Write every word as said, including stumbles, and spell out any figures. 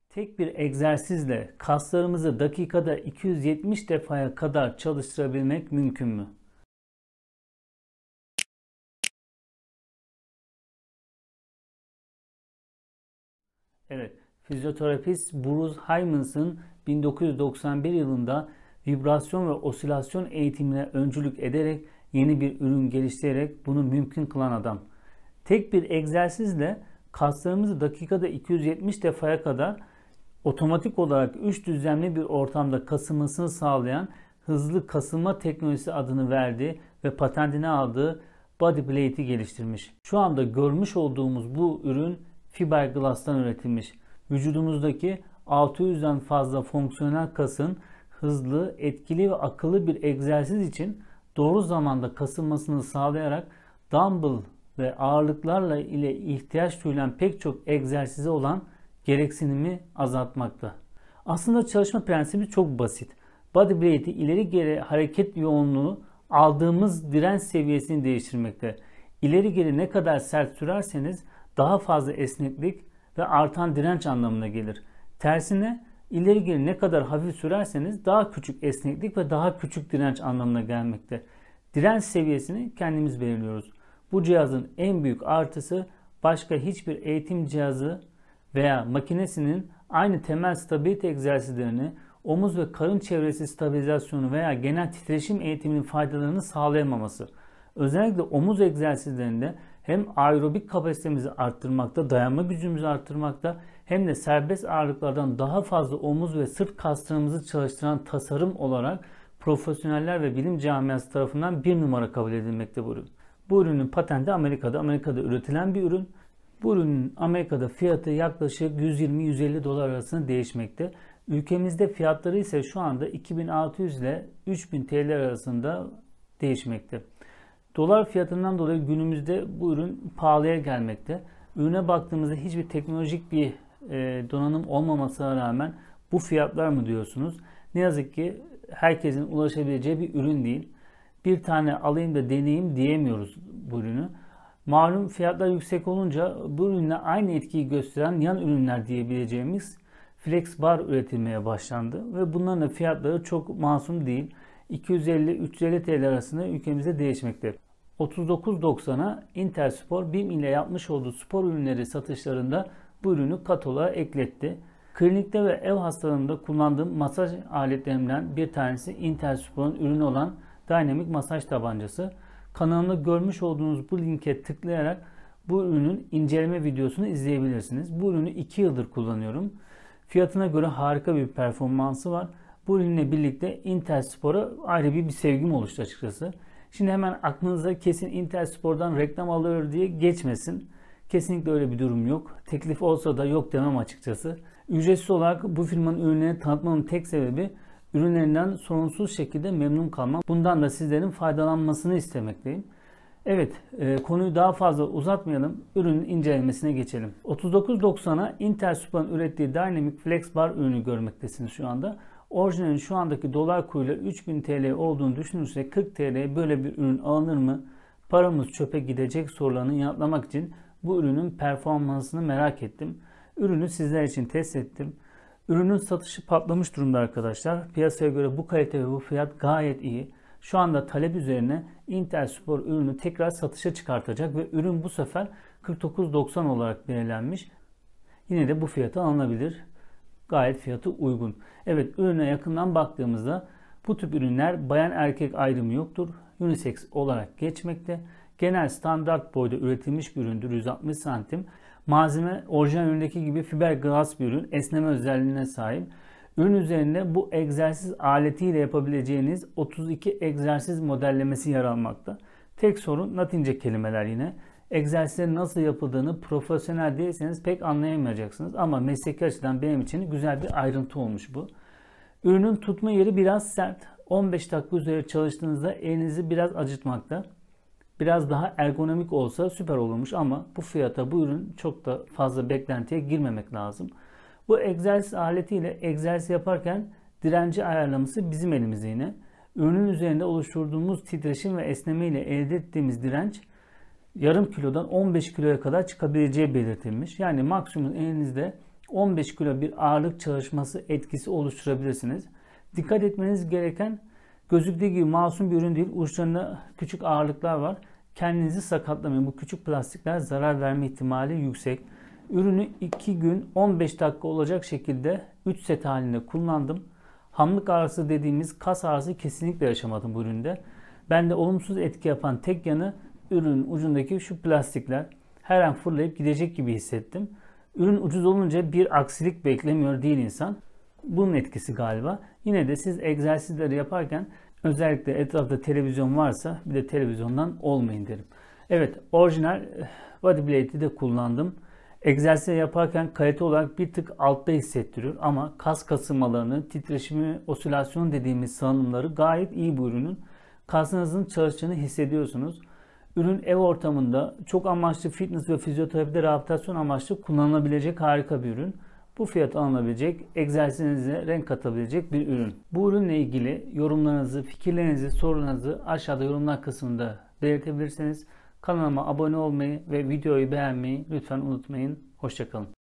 Tek bir egzersizle kaslarımızı dakikada iki yüz yetmiş defaya kadar çalıştırabilmek mümkün mü? Evet, fizyoterapist Bruce Hymans'ın bin dokuz yüz doksan bir yılında vibrasyon ve osilasyon eğitimine öncülük ederek yeni bir ürün geliştirerek bunu mümkün kılan adam. Tek bir egzersizle kaslarımızı dakikada iki yüz yetmiş defaya kadar otomatik olarak üç düzlemli bir ortamda kasılmasını sağlayan hızlı kasılma teknolojisi adını verdiği ve patentini aldığı BodyBlade'i geliştirmiş. Şu anda görmüş olduğumuz bu ürün fiberglass'tan üretilmiş. Vücudumuzdaki altı yüzden fazla fonksiyonel kasın hızlı, etkili ve akıllı bir egzersiz için doğru zamanda kasılmasını sağlayarak dumbbell ve ağırlıklarla ile ihtiyaç duyulan pek çok egzersize olan gereksinimi azaltmakta. Aslında çalışma prensibi çok basit. BodyBlade'i ileri geri hareket yoğunluğu aldığımız direnç seviyesini değiştirmekte. İleri geri ne kadar sert sürerseniz daha fazla esneklik ve artan direnç anlamına gelir. Tersine ileri geri ne kadar hafif sürerseniz daha küçük esneklik ve daha küçük direnç anlamına gelmekte. Direnç seviyesini kendimiz belirliyoruz. Bu cihazın en büyük artısı başka hiçbir eğitim cihazı veya makinesinin aynı temel stabilite egzersizlerini, omuz ve karın çevresi stabilizasyonu veya genel titreşim eğitiminin faydalarını sağlayamaması. Özellikle omuz egzersizlerinde hem aerobik kapasitemizi arttırmakta, dayanma gücümüzü arttırmakta hem de serbest ağırlıklardan daha fazla omuz ve sırt kaslarımızı çalıştıran tasarım olarak profesyoneller ve bilim camiası tarafından bir numara kabul edilmekte bu ürün. Bu ürünün patenti Amerika'da, Amerika'da üretilen bir ürün. Bu ürünün Amerika'da fiyatı yaklaşık yüz yirmi yüz elli dolar arasında değişmekte. Ülkemizde fiyatları ise şu anda iki bin altı yüz ile üç bin T L arasında değişmekte. Dolar fiyatından dolayı günümüzde bu ürün pahalıya gelmekte. Ürüne baktığımızda hiçbir teknolojik bir e, donanım olmamasına rağmen bu fiyatlar mı diyorsunuz? Ne yazık ki herkesin ulaşabileceği bir ürün değil. Bir tane alayım da deneyeyim diyemiyoruz bu ürünü. Malum fiyatlar yüksek olunca bu ürünle aynı etkiyi gösteren yan ürünler diyebileceğimiz flex bar üretilmeye başlandı. Ve bunların da fiyatları çok masum değil. iki yüz elli üç yüz elli T L arasında ülkemizde değişmekte. otuz dokuz doksana Interspor BİM ile yapmış olduğu spor ürünleri satışlarında bu ürünü kataloğa ekletti. Klinikte ve ev hastalığında kullandığım masaj aletlerinden bir tanesi Interspor'un ürünü olan Dynamic masaj tabancası. Kanalımda görmüş olduğunuz bu linke tıklayarak bu ürünün inceleme videosunu izleyebilirsiniz. Bu ürünü iki yıldır kullanıyorum. Fiyatına göre harika bir performansı var. Bu ürünle birlikte Interspor'a ayrı bir, bir sevgim oluştu açıkçası. Şimdi hemen aklınıza kesin Interspor'dan reklam alıyor diye geçmesin. Kesinlikle öyle bir durum yok. Teklif olsa da yok demem açıkçası. Ücretsiz olarak bu firmanın ürünlerini tanıtmamın tek sebebi ürünlerinden sorunsuz şekilde memnun kalmam. Bundan da sizlerin faydalanmasını istemekteyim. Evet, e, konuyu daha fazla uzatmayalım. Ürünün incelemesine geçelim. otuz dokuz doksana Interspor'un ürettiği Dynamic Flex Bar ürünü görmektesiniz şu anda. Orijinalin şu andaki dolar kuruyla üç bin T L olduğunu düşünürsek kırk T L'ye böyle bir ürün alınır mı? Paramız çöpe gidecek sorularını yanıtlamak için bu ürünün performansını merak ettim. Ürünü sizler için test ettim. Ürünün satışı patlamış durumda arkadaşlar. Piyasaya göre bu kalite ve bu fiyat gayet iyi. Şu anda talep üzerine Interspor ürünü tekrar satışa çıkartacak ve ürün bu sefer kırk dokuz doksan olarak belirlenmiş. Yine de bu fiyata alınabilir. Gayet fiyatı uygun. Evet, ürüne yakından baktığımızda bu tip ürünler bayan erkek ayrımı yoktur. Unisex olarak geçmekte. Genel standart boyda üretilmiş bir üründür. yüz altmış santim. Malzeme orijinal üründeki gibi fiberglass bir ürün. Esneme özelliğine sahip. Ürün üzerinde bu egzersiz aletiyle yapabileceğiniz otuz iki egzersiz modellemesi yer almakta. Tek sorun latince kelimeler yine. Egzersizlerin nasıl yapıldığını profesyonel değilseniz pek anlayamayacaksınız. Ama mesleki açıdan benim için güzel bir ayrıntı olmuş bu. Ürünün tutma yeri biraz sert. on beş dakika üzeri çalıştığınızda elinizi biraz acıtmakta. Biraz daha ergonomik olsa süper olurmuş ama bu fiyata bu ürün çok da fazla beklentiye girmemek lazım. Bu egzersiz aletiyle egzersiz yaparken direnci ayarlaması bizim elimizde yine. Ürünün üzerinde oluşturduğumuz titreşim ve esneme ile elde ettiğimiz direnç yarım kilodan on beş kiloya kadar çıkabileceği belirtilmiş. Yani maksimum elinizde on beş kilo bir ağırlık çalışması etkisi oluşturabilirsiniz. Dikkat etmeniz gereken, gözüktüğü gibi masum bir ürün değil. Uçlarında küçük ağırlıklar var. Kendinizi sakatlamayın. Bu küçük plastikler zarar verme ihtimali yüksek. Ürünü iki gün on beş dakika olacak şekilde üç set halinde kullandım. Hamlık ağrısı dediğimiz kas ağrısı kesinlikle yaşamadım bu üründe. Bende olumsuz etki yapan tek yanı ürünün ucundaki şu plastikler. Her an fırlayıp gidecek gibi hissettim. Ürün ucuz olunca bir aksilik beklemiyor değil insan. Bunun etkisi galiba. Yine de siz egzersizleri yaparken özellikle etrafta televizyon varsa bir de televizyondan olmayın derim. Evet, orijinal Bodyblade'i de kullandım. Egzersiz yaparken kalite olarak bir tık altta hissettiriyor ama kas kasılmalarını, titreşimi, osilasyon dediğimiz salınımları gayet iyi bu ürünün. Kasınızın çalıştığını hissediyorsunuz. Ürün ev ortamında çok amaçlı fitness ve fizyoterapide rehabilitasyon amaçlı kullanılabilecek harika bir ürün. Bu fiyata alınabilecek, egzersizinize renk katabilecek bir ürün. Bu ürünle ilgili yorumlarınızı, fikirlerinizi, sorularınızı aşağıda yorumlar kısmında belirtebilirsiniz. Kanalıma abone olmayı ve videoyu beğenmeyi lütfen unutmayın. Hoşça kalın.